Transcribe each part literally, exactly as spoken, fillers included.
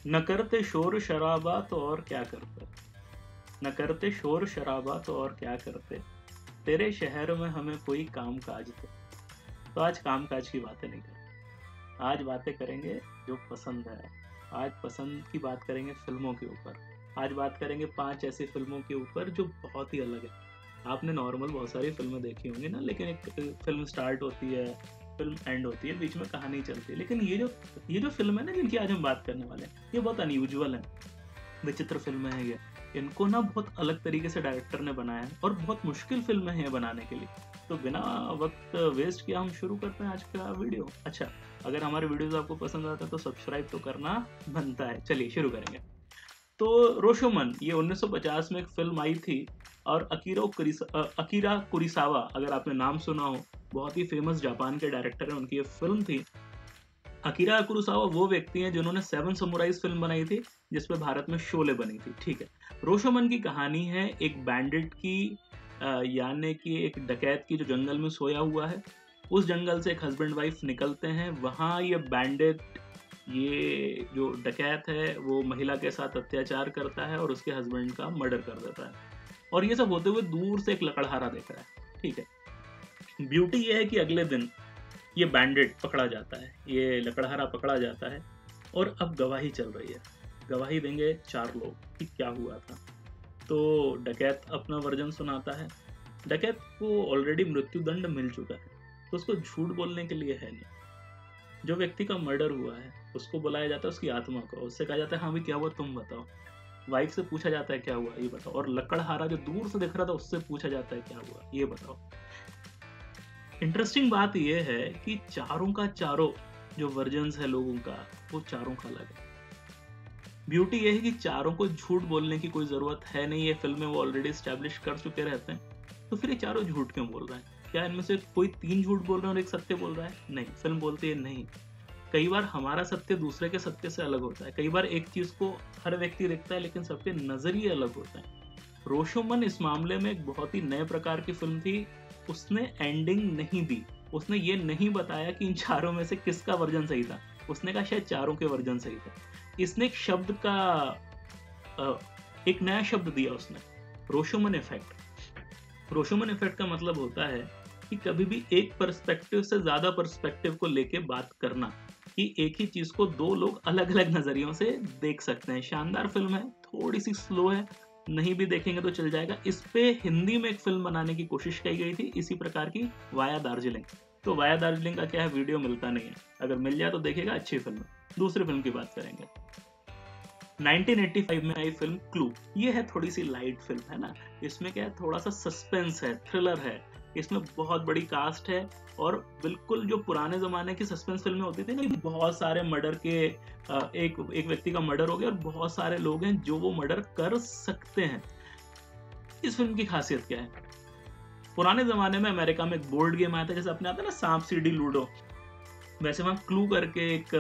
न करते शोर शराबा तो और क्या करते, न करते शोर शराबा तो और क्या करते, तेरे शहर में हमें कोई काम काज थे। तो आज काम काज की बातें नहीं करेंगे, आज बातें करेंगे जो पसंद है। आज पसंद की बात करेंगे फिल्मों के ऊपर। आज बात करेंगे पांच ऐसी फिल्मों के ऊपर जो बहुत ही अलग है। आपने नॉर्मल बहुत सारी फिल्में देखी होंगी ना, लेकिन एक फिल्म स्टार्ट होती है, फिल्म एंड होती है, बीच में कहानी चलती है। लेकिन ये जो ये जो फिल्म है ना जिनकी आज हम बात करने वाले हैं, ये बहुत अनयूजुअल है, विचित्र फिल्में हैं ये। इनको ना बहुत अलग तरीके से डायरेक्टर ने बनाया है और बहुत मुश्किल फिल्में हैं बनाने के लिए। तो बिना वक्त वेस्ट किया हम शुरू करते हैं आज का वीडियो। अच्छा, अगर हमारे वीडियोस आपको पसंद आते हैं तो सब्सक्राइब तो करना बनता है। चलिए शुरू करेंगे। तो रोशोमन ये उन्नीस सौ पचास में एक फिल्म आई थी और अकीरा कुरिसा, अकीरा कुरिसावा, अगर आपने नाम सुना हो, बहुत ही फेमस जापान के डायरेक्टर हैं, उनकी ये फिल्म थी। अकीरा कुरोसावा वो व्यक्ति हैं जिन्होंने सेवन समुराइज फिल्म बनाई थी, जिसपे भारत में शोले बनी थी। ठीक है, रोशोमन की कहानी है एक बैंडिट की, यानी कि एक डकैत की जो जंगल में सोया हुआ है। उस जंगल से एक हस्बैंड वाइफ निकलते हैं, वहाँ ये बैंडिट, ये जो डकैत है वो महिला के साथ अत्याचार करता है और उसके हस्बैंड का मर्डर कर देता है। और ये सब होते हुए दूर से एक लकड़हारा देख रहा है। ठीक है, ब्यूटी ये है कि अगले दिन ये बैंडिट पकड़ा जाता है, ये लकड़हारा पकड़ा जाता है और अब गवाही चल रही है। गवाही देंगे चार लोग कि क्या हुआ था। तो डकैत अपना वर्जन सुनाता है। डकैत को ऑलरेडी मृत्यु दंड मिल चुका है, तो उसको झूठ बोलने के लिए है नहीं। जो व्यक्ति का मर्डर हुआ है उसको बुलाया जाता है, उसकी आत्मा को, उससे कहा जाता है हाँ भी क्या हुआ तुम बताओ। वाइफ से पूछा जाता है क्या हुआ ये बताओ, और लकड़हारा जो दूर से दिख रहा था उससे पूछा जाता है क्या हुआ ये बताओ। इंटरेस्टिंग बात यह है कि चारों का चारों जो वर्जन्स है लोगों का, वो चारों का अलग है। ब्यूटी यह है कि चारों को झूठ बोलने की कोई जरूरत है नहीं, ये फिल्म में वो ऑलरेडी स्टैब्लिश कर चुके रहते हैं। तो फिर ये चारों झूठ क्यों बोल रहे हैं? क्या इनमें से कोई तीन झूठ बोल रहे हैं और एक सत्य बोल रहा है? नहीं, फिल्म बोलती है नहीं। कई बार हमारा सत्य दूसरे के सत्य से अलग होता है। कई बार एक चीज को हर व्यक्ति देखता है लेकिन सबके नजरिए अलग होते हैं। रोशोमन इस मामले में एक बहुत ही नए प्रकार की फिल्म थी। उसने एंडिंग नहीं दी, उसने ये नहीं बताया कि इन चारों में से किसका वर्जन सही था। उसने कहा शायद चारों के वर्जन सही थे। इसने एक शब्द का, एक नया शब्द दिया उसने, रोशोमन इफेक्ट। रोशोमन इफेक्ट का मतलब होता है कि कभी भी एक पर्सपेक्टिव से ज्यादा पर्सपेक्टिव को लेके बात करना, कि एक ही चीज को दो लोग अलग अलग नजरियों से देख सकते हैं। शानदार फिल्म है, थोड़ी सी स्लो है, नहीं भी देखेंगे तो चल जाएगा। इस पे हिंदी में एक फिल्म बनाने की कोशिश की गई थी इसी प्रकार की, वाया दार्जिलिंग। तो वाया दार्जिलिंग का क्या है, वीडियो मिलता नहीं है, अगर मिल जाए तो देखेगा, अच्छी फिल्म है। दूसरी फिल्म की बात करेंगे, नाइनटीन एटी फाइव में आई फिल्म क्लू। ये है थोड़ी सी लाइट फिल्म है ना, इसमें क्या है, थोड़ा सा सस्पेंस है, थ्रिलर है, इसमें बहुत बड़ी कास्ट है। और बिल्कुल जो पुराने जमाने की सस्पेंस फिल्में होती थी ना, बहुत सारे मर्डर के, एक एक व्यक्ति का मर्डर हो गया और बहुत सारे लोग हैं जो वो मर्डर कर सकते हैं। इस फिल्म की खासियत क्या है, पुराने जमाने में अमेरिका में एक बोर्ड गेम आया था, जैसे अपने आता है ना सांप सीढ़ी लूडो, वैसे वहां क्लू करके एक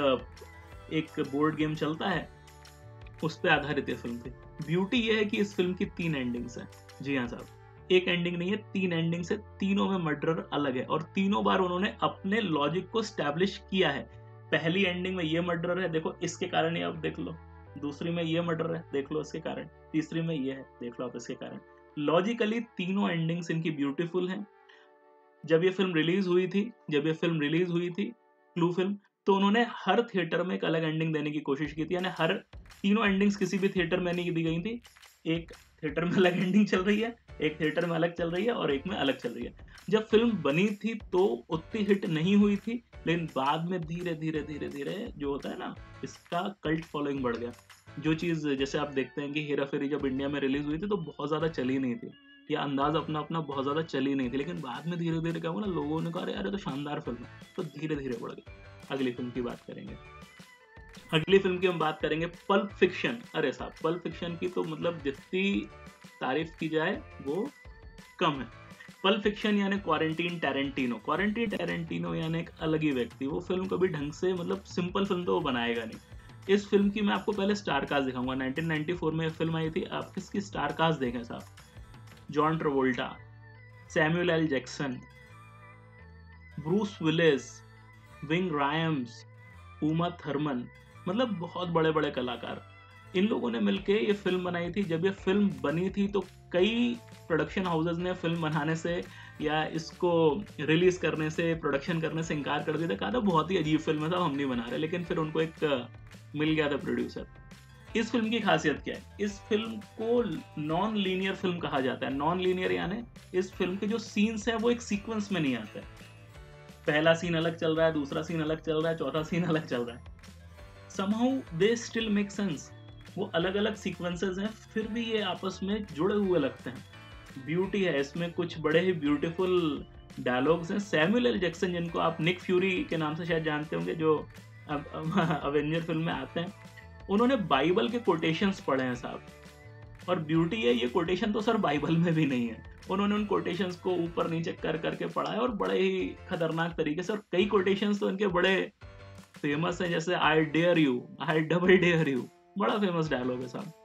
एक बोर्ड गेम चलता है, उस पर आधारित ये फिल्म थी। ब्यूटी ये है कि इस फिल्म की तीन एंडिंग्स हैं। जी हाँ साहब, एक एंडिंग नहीं है, तीन एंडिंग्स है। तीनों में मर्डरर अलग है और तीनों बार उन्होंने अपने लॉजिक को स्टैब्लिश किया है। पहली एंडिंग में ये मर्डरर है, देखो इसके कारण ये, आप देख लो। दूसरी में ये मर्डर है, देख लो इसके कारण। तीसरी में ये है, देख लो आप इसके कारण। लॉजिकली तीनों एंडिंग्स इनकी ब्यूटीफुल हैं। जब ये फिल्म रिलीज हुई थी जब ये फिल्म रिलीज हुई थी क्लू फिल्म, तो उन्होंने हर थिएटर में एक अलग एंडिंग देने की कोशिश की थी, यानी हर तीनों एंडिंग्स किसी भी थिएटर में नहीं दी गई थी। एक थिएटर में अलग एंडिंग चल रही है, एक थिएटर में अलग चल रही है और एक में अलग चल रही है। जब फिल्म बनी थी तो उतनी हिट नहीं हुई थी, लेकिन बाद में धीरे धीरे धीरे धीरे जो होता है ना, इसका कल्ट फॉलोइंग बढ़ गया। जो चीज जैसे आप देखते हैं कि हेरा फेरी जब इंडिया में रिलीज हुई थी तो बहुत ज्यादा चली नहीं थी, या अंदाज अपना अपना बहुत ज्यादा चली नहीं थी, लेकिन बाद में धीरे धीरे क्या हुआ ना, लोगों ने कहा अरे तो शानदार फिल्म है, तो धीरे धीरे बढ़ गई। अगली फिल्म की बात करेंगे, अगली फिल्म की हम बात करेंगे पल्प फिक्शन। अरे साहब, पल्प फिक्शन की तो मतलब जितनी तारीफ की जाए वो कम है। पल्प फिक्शन यानी क्वारंटीन टैरेंटिनो। क्वारंटीन टैरेंटिनो यानी एक अलग ही व्यक्ति, वो फिल्म कभी ढंग से, मतलब सिंपल फिल्म तो वो बनाएगा नहीं। इस फिल्म की मैं आपको पहले स्टार कास्ट दिखाऊंगा। नाइनटीन नाइंटी फोर में फिल्म आई थी, आप किसकी स्टार कास्ट देखें साहब, John Travolta, Samuel L Jackson, Bruce Willis, Ving Rhames, Uma Thurman, मतलब बहुत बड़े बड़े कलाकार, इन लोगों ने मिलके ये फिल्म बनाई थी। जब ये फिल्म बनी थी तो कई प्रोडक्शन हाउसेस ने फिल्म बनाने से या इसको रिलीज करने से, प्रोडक्शन करने से इनकार कर दिया था, कहा था बहुत ही अजीब फिल्म है साहब, हम नहीं बना रहे। लेकिन फिर उनको एक अ, मिल गया था प्रोड्यूसर। इस फिल्म की खासियत क्या है? इस फिल्म को नॉन लीनियर फिल्म कहा जाता है। नॉन लीनियर यानी इस फिल्म के जो सीन्स हैं वो एक सीक्वेंस में नहीं आते। पहला सीन अलग चल रहा है, दूसरा सीन अलग चल रहा है, चौथा सीन अलग चल रहा है। somehow they still make sense। वो अलग अलग सीक्वेंसेस हैं, फिर भी ये आपस में जुड़े हुए लगते हैं। ब्यूटी है इसमें, कुछ बड़े ही ब्यूटीफुल डायलॉग्स हैं। सैमुअल एल जैक्सन, जिनको आप निक फ्यूरी के नाम से शायद जानते होंगे, जो अब अवेंजर फिल्म में आते हैं, उन्होंने बाइबल के कोटेशंस पढ़े हैं साहब। और ब्यूटी है, ये कोटेशन तो सर बाइबल में भी नहीं है। उन्होंने उन कोटेशंस को ऊपर नीचे कर करके पढ़ा है और बड़े ही खतरनाक तरीके से। और कई कोटेशंस तो इनके बड़े फेमस है, जैसे I dare you, I double dare you, बड़ा फेमस डायलॉग है साहब।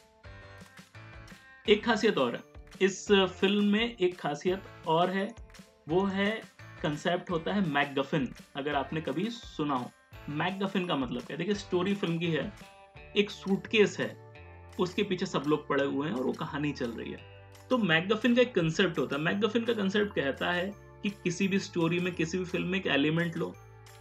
एक खासियत और है इस फिल्म में, एक खासियत और है, वो है कंसेप्ट होता है मैकगफिन। अगर आपने कभी सुना हो, मैकगफिन का मतलब क्या है? देखिए, स्टोरी फिल्म की है, एक सूटकेस है, उसके पीछे सब लोग पड़े हुए हैं और वो कहानी चल रही है। तो मैकगफिन का एक कंसेप्ट होता है। मैकगफिन का कंसेप्ट कहता है कि किसी भी स्टोरी में, किसी भी फिल्म में एक एलिमेंट लो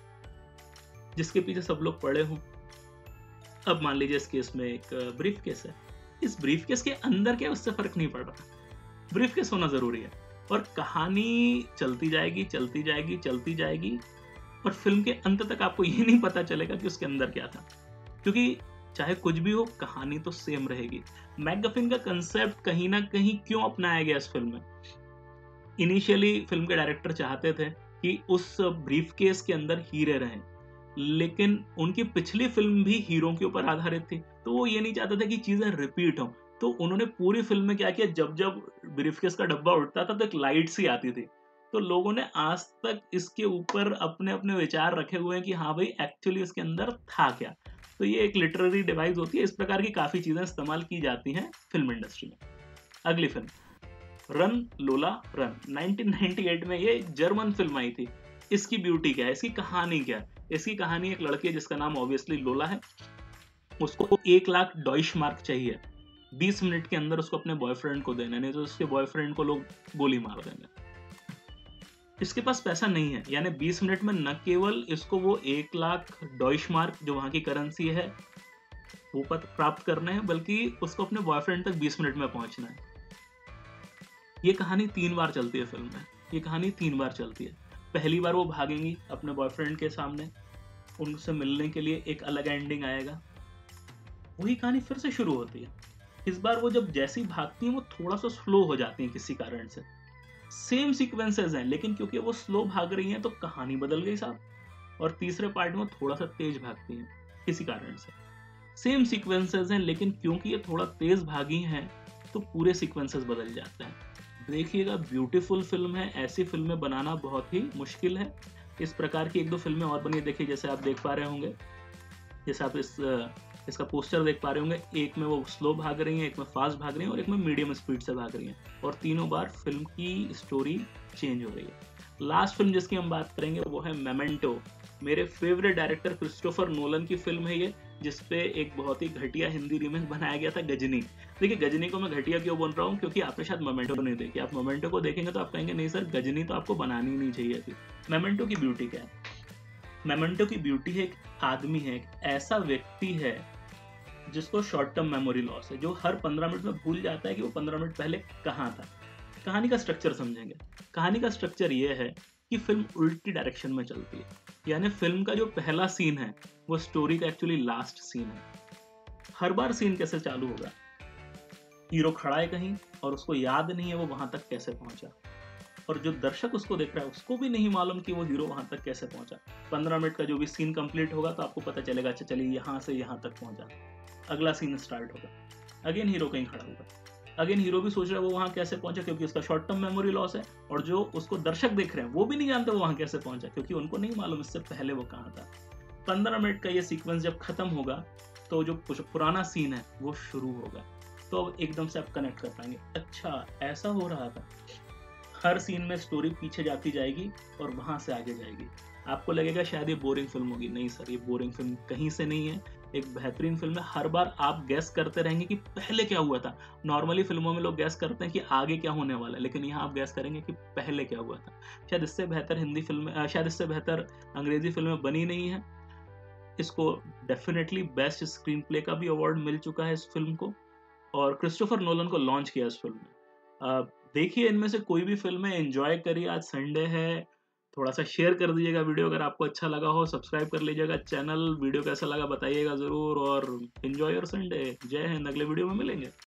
जिसके पीछे सब लोग पड़े हों। अब मान लीजिए इस केस में एक ब्रीफ केस है, इस ब्रीफ केस के अंदर क्या, उससे फर्क नहीं पड़ रहा, ब्रीफ केस होना जरूरी है। और कहानी चलती जाएगी चलती जाएगी चलती जाएगी और फिल्म के अंत तक आपको ये नहीं पता चलेगा कि उसके अंदर क्या था, क्योंकि चाहे कुछ भी हो, कहानी तो सेम रहेगी। मैकगफिन का कंसेप्ट कहीं ना कहीं क्यों अपनाया गया इस फिल्म में? इनिशियली फिल्म के डायरेक्टर चाहते थे कि उस ब्रीफ केस के अंदर हीरे रहें, लेकिन उनकी पिछली फिल्म भी हीरो के ऊपर आधारित थी, तो वो ये नहीं चाहते थे कि चीजें रिपीट हों। तो उन्होंने पूरी फिल्म में क्या किया, जब जब ब्रीफकेस का डब्बा उठता था तो एक लाइट सी आती थी। तो लोगों ने आज तक इसके ऊपर अपने अपने विचार रखे हुए हैं कि हाँ भाई, एक्चुअली इसके अंदर था क्या। तो ये एक लिटरेरी डिवाइस होती है। इस प्रकार की काफी चीजें इस्तेमाल की जाती हैं फिल्म इंडस्ट्री में। अगली film, run Lola run, nineteen ninety eight में ये जर्मन फिल्म आई थी। इसकी ब्यूटी क्या है, इसकी कहानी क्या है? इसकी कहानी, एक लड़की है जिसका नाम ऑब्वियसली लोला है, उसको एक लाख डॉइश मार्क चाहिए, बीस मिनट के अंदर उसको अपने बॉयफ्रेंड को देना, नहीं तो उसके बॉयफ्रेंड को लोग गोली मार देंगे। इसके पास पैसा नहीं है, यानी बीस मिनट में न केवल इसको वो एक लाख डॉइश मार्क, जो वहां की करेंसी है, वो प्राप्त करने हैं, बल्कि उसको अपने बॉयफ्रेंड तक बीस मिनट में पहुंचना है। ये कहानी तीन बार चलती है फिल्म में, ये कहानी तीन बार चलती है। पहली बार वो भागेंगी अपने बॉयफ्रेंड के सामने, उनसे मिलने के लिए, एक अलग एंडिंग आएगा, वही कहानी फिर से शुरू होती है। इस बार वो जब जैसी भागती हैं वो थोड़ा सा स्लो हो जाती हैं किसी कारण से। सेम सीक्वेंसेस हैं, लेकिन क्योंकि वो स्लो भाग रही हैं तो कहानी बदल गई साहब। और तीसरे पार्ट में थोड़ा सा तेज भागती हैं किसी कारण से। सेम सीक्वेंसेस हैं, लेकिन क्योंकि ये थोड़ा तेज भागी हैं तो पूरे सीक्वेंसेस बदल जाते हैं। देखिएगा, ब्यूटीफुल फिल्म है, ऐसी फिल्में बनाना बहुत ही मुश्किल है। इस प्रकार की एक दो फिल्में और बनी, देखिए जैसे आप देख पा रहे होंगे, जैसे आप इस इसका पोस्टर देख पा रहे होंगे, एक में वो स्लो भाग रही हैं, एक में फास्ट भाग रही हैं और एक में मीडियम स्पीड से भाग रही हैं, और तीनों बार फिल्म की स्टोरी चेंज हो रही है। लास्ट फिल्म जिसकी हम बात करेंगे वो है मेमेंटो। मेरे फेवरेट डायरेक्टर क्रिस्टोफर नोलन की फिल्म है ये, जिसपे एक बहुत ही घटिया हिंदी रीमेक बनाया गया था, गजनी। देखिए, गजनी को मैं घटिया क्यों बोल रहा हूँ, क्योंकि आपने शायद मोमेंटो नहीं देखी। आप मोमेंटो को देखेंगे तो आप कहेंगे नहीं सर, गजनी तो आपको बनानी नहीं चाहिए थी। मोमेंटो की ब्यूटी क्या है? मोमेंटो की ब्यूटी है, एक आदमी है, एक ऐसा व्यक्ति है जिसको शॉर्ट टर्म मेमोरी लॉस है, जो हर पंद्रह मिनट में भूल जाता है कि वो पंद्रह मिनट पहले कहाँ था। कहानी का स्ट्रक्चर समझेंगे। कहानी का स्ट्रक्चर ये है कि फिल्म उल्टी डायरेक्शन में चलती है, यानी फिल्म का जो पहला सीन है वो स्टोरी का एक्चुअली लास्ट सीन है। हर बार सीन कैसे चालू होगा, हीरो खड़ा है कहीं और उसको याद नहीं है वो वहां तक कैसे पहुंचा, और जो दर्शक उसको देख रहा है उसको भी नहीं मालूम कि वो हीरो वहां तक कैसे पहुंचा। पंद्रह मिनट का जो भी सीन कंप्लीट होगा तो आपको पता चलेगा, अच्छा चलिए यहाँ से यहाँ तक पहुंचा, अगला सीन स्टार्ट होगा, अगेन हीरो कहीं खड़ा होगा, अगेन हीरो भी सोच रहा है वो वहां कैसे पहुंचा, क्योंकि उसका शॉर्ट टर्म मेमोरी लॉस है, और जो उसको दर्शक देख रहे हैं वो भी नहीं जानते वो वहां कैसे पहुंचा, क्योंकि उनको नहीं मालूम इससे पहले वो कहाँ था। पंद्रह मिनट का ये सीक्वेंस जब खत्म होगा तो जो पुराना सीन है वो शुरू होगा, तो अब एकदम से आप कनेक्ट कर पाएंगे, अच्छा ऐसा हो रहा था। हर सीन में स्टोरी पीछे जाती जाएगी और वहां से आगे जाएगी, आपको लगेगा शायद ये बोरिंग फिल्म होगी, नहीं सर, ये बोरिंग फिल्म कहीं से नहीं है। एक बेहतरीन फ़िल्म है, हर बार आप गेस करते रहेंगे कि पहले क्या हुआ था। नॉर्मली फ़िल्मों में लोग गेस करते हैं कि आगे क्या होने वाला है, लेकिन यहाँ आप गेस करेंगे कि पहले क्या हुआ था। शायद इससे बेहतर हिंदी फ़िल्में अ, शायद इससे बेहतर अंग्रेज़ी फ़िल्में बनी नहीं हैं। इसको डेफ़िनेटली बेस्ट स्क्रीन प्ले का भी अवार्ड मिल चुका है इस फ़िल्म को, और क्रिस्टोफर नोलन को लॉन्च किया इस फ़िल्म ने। अ, देखिए इनमें से कोई भी फ़िल्म है, एन्जॉय करिए, आज संडे है, थोड़ा-सा शेयर कर दीजिएगा वीडियो अगर आपको अच्छा लगा हो, सब्सक्राइब कर लीजिएगा चैनल, वीडियो कैसा लगा बताइएगा ज़रूर, और एन्जॉय योर संडे। जय हिंद, अगले वीडियो में मिलेंगे।